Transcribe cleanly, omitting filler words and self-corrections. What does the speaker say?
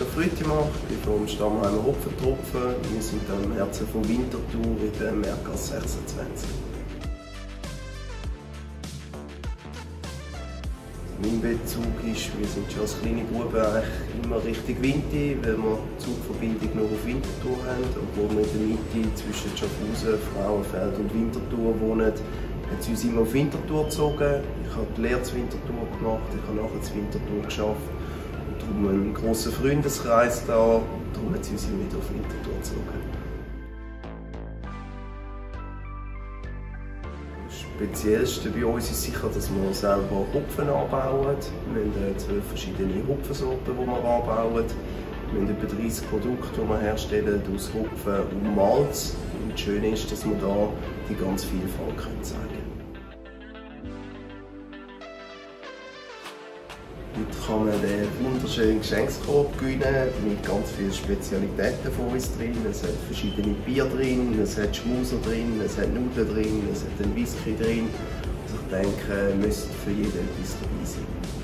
Christoph Rüttimann, ich bin vom Stammheimer Hopfentropfen. Wir sind am Herzen von Winterthur in der Märgasse 26. Mein Bezug ist, wir sind schon als kleine Buben eigentlich immer Richtung Winti, weil wir Zugverbindung nur auf Winterthur haben. Obwohl wir in der Mitte zwischen Schaffhausen, Frauenfeld und Winterthur wohnen, hat sie uns immer auf Winterthur gezogen. Ich habe die Lehre zu Winterthur gemacht, ich habe nachher zu Winterthur gearbeitet. Und darum einen grossen Freundeskreis da, darum hat sie uns immer wieder auf Winterthur gezogen. Das Speziellste bei uns ist sicher, dass wir selber Hopfen anbauen. Wir haben 12 verschiedene Hopfensorten, die wir anbauen. Wir haben etwa 30 Produkte, die wir herstellen aus Hopfen und Malz. Und das Schöne ist, dass wir hier die ganze Vielfalt zeigen können. Heute kann man einen wunderschönen Geschenkskorb gewinnen mit ganz vielen Spezialitäten von uns drin. Es hat verschiedene Bier drin, es hat Schmuser drin, es hat Nudeln drin, es hat einen Whisky drin. Also ich denke, es müsste für jeden etwas dabei sein.